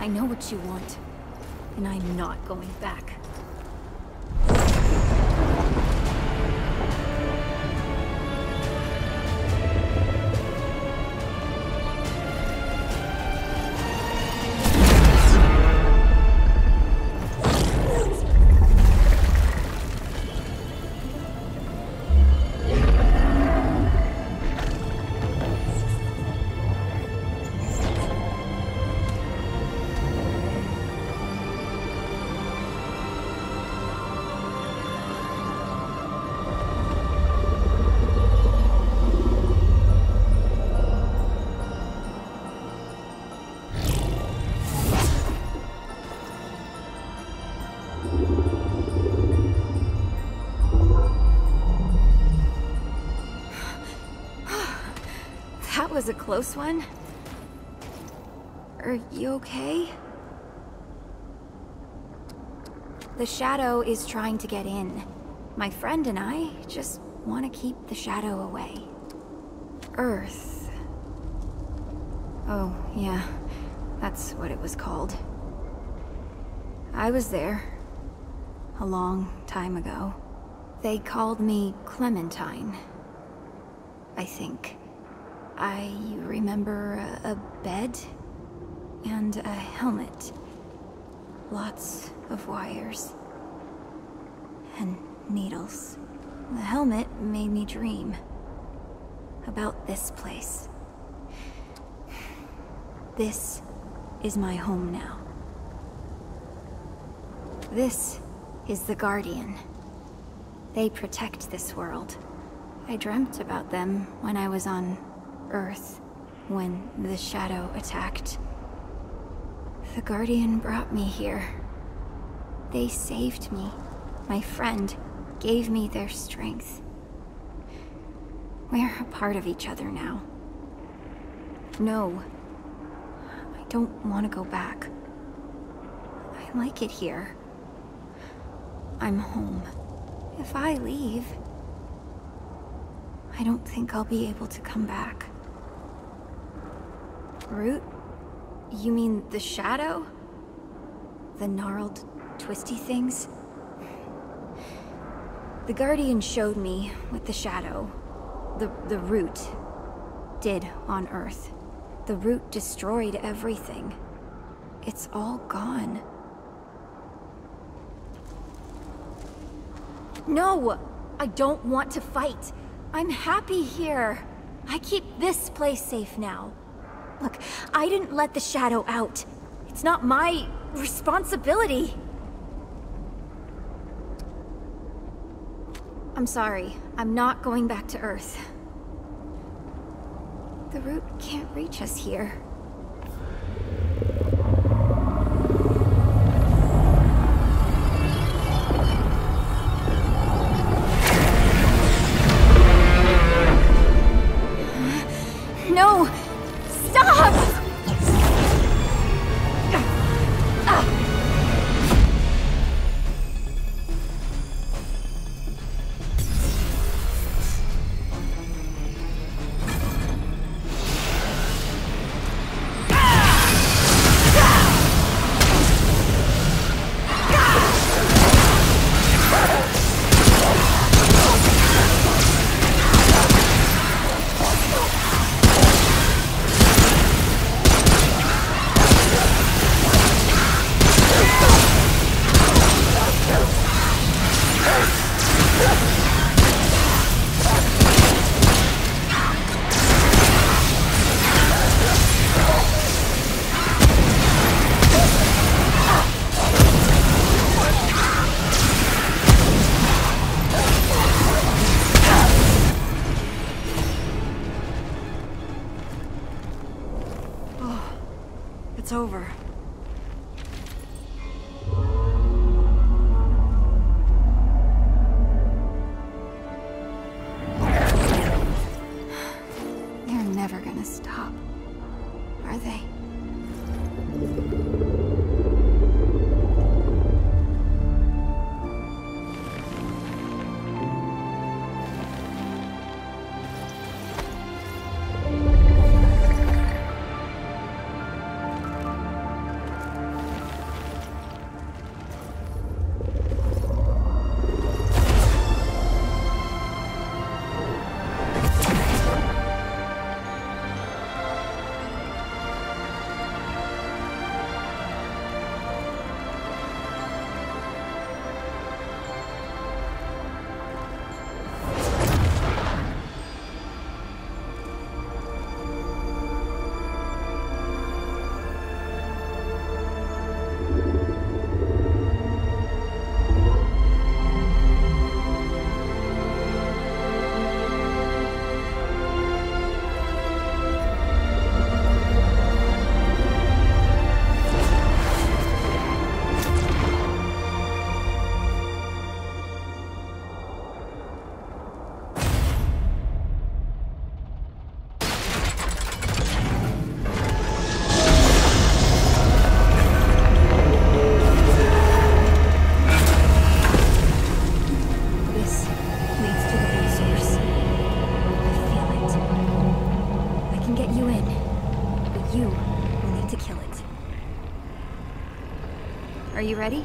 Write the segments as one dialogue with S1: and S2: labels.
S1: I know what you want, and I'm not going back. That was a close one. Are you okay? The shadow is trying to get in. My friend and I just want to keep the shadow away. Earth. Oh, yeah. That's what it was called. I was there. A long time ago. They called me Clementine. I think. I remember a bed and a helmet. Lots of wires. And needles. The helmet made me dream about this place. This is my home now. This is the Guardian. They protect this world. I dreamt about them when I was on Earth, when the shadow attacked. The Guardian brought me here. They saved me. My friend gave me their strength. We're a part of each other now. No, I don't want to go back. I like it here. I'm home. If I leave, I don't think I'll be able to come back. Root? You mean the shadow? The gnarled, twisty things? The Guardian showed me what the shadow, the Root, did on Earth. The Root destroyed everything. It's all gone. No! I don't want to fight. I'm happy here. I keep this place safe now. Look, I didn't let the shadow out. It's not my responsibility. I'm sorry. I'm not going back to Earth. The Root can't reach us here. No! Stop! It's over. They're never gonna stop, are they? you in, but you will need to kill it. Are you ready?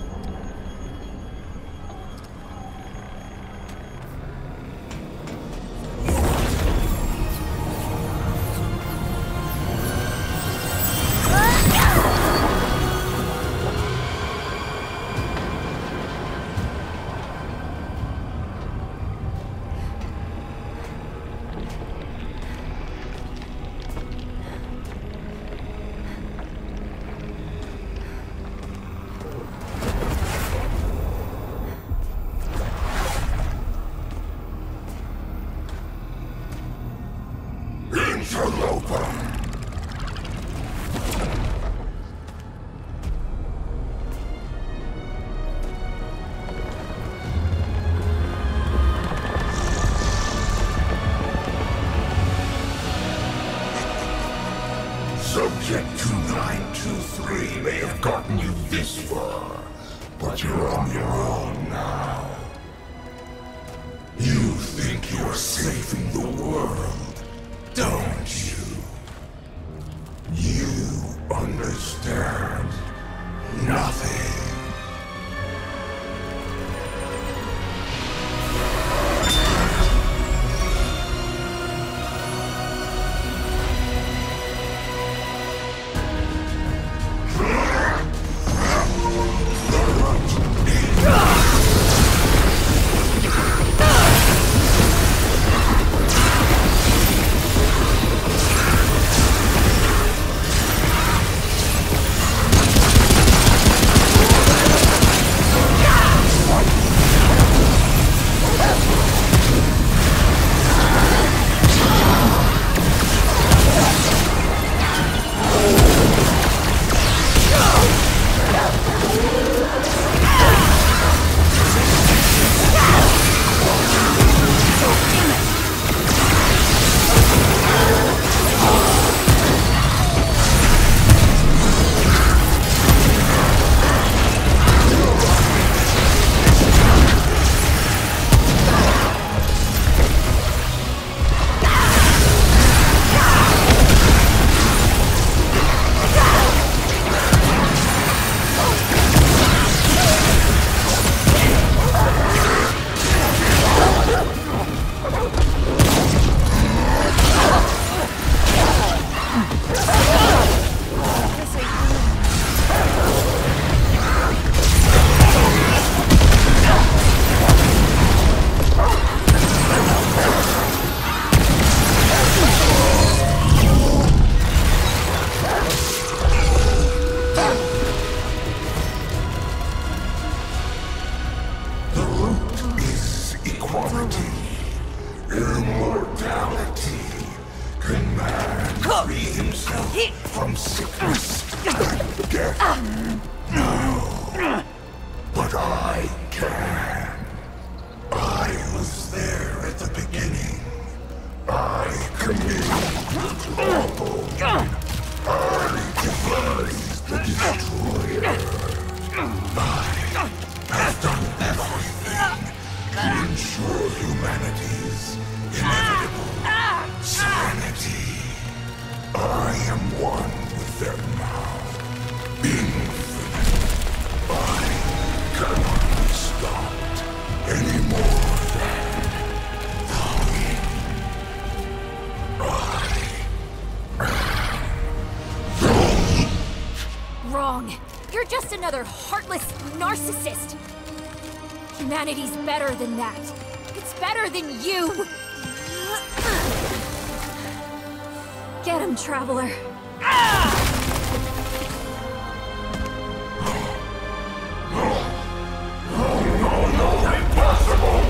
S2: Subject 2923 may have gotten you this far, but you're on your own now. You think you're saving the world, don't you? You understand nothing. Immortality. Can man free himself from sickness and death? No. But I can. I was there at the beginning. I committed the trouble. I devised the destroyer. I have done everything to ensure humanity's inevitable serenity. I am one with them now. Infinite. I cannot be stopped any more than
S1: Wrong. You're just another heartless narcissist. Humanity's better than that. It's better than you. Get him, Traveler.
S2: No, impossible!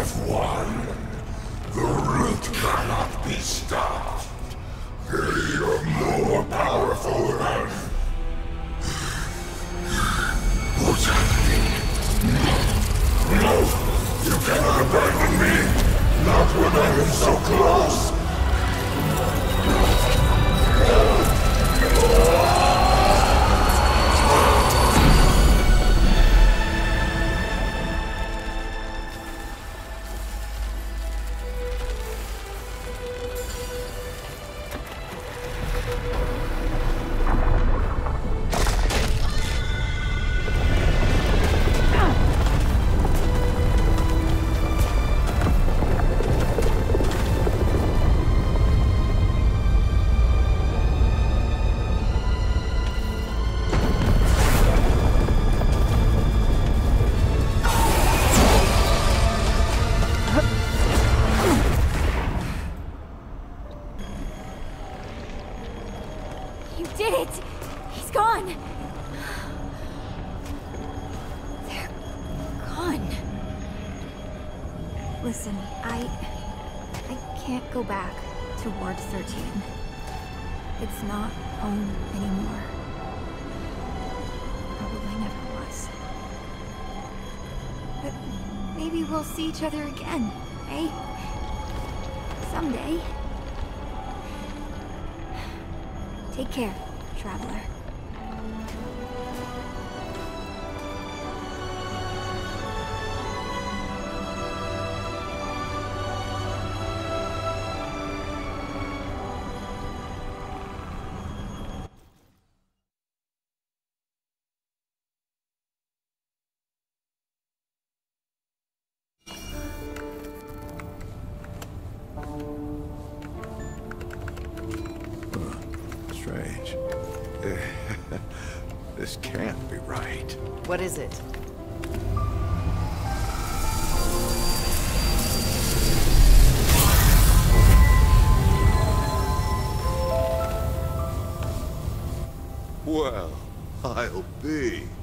S2: have won. The root cannot be stopped. They are more powerful than... What's happening? No! You cannot abandon me! Not when I am so close!
S1: You did it! He's gone! They're gone. Listen, I can't go back to Ward 13. It's not home anymore. Probably never was. But maybe we'll see each other again, eh? Someday. Take care, Traveler.
S3: Strange. This can't be right.
S4: What is it?
S3: Well, I'll be.